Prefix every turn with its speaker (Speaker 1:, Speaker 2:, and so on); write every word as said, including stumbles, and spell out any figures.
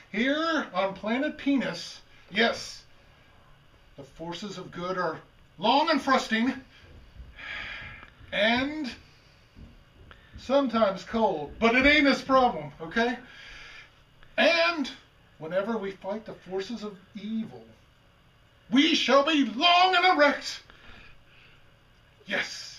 Speaker 1: Here on planet Penis, yes, the forces of good are long and thrusting, and sometimes cold, but it ain't his problem, okay? And whenever we fight the forces of evil, we shall be long and erect. Yes.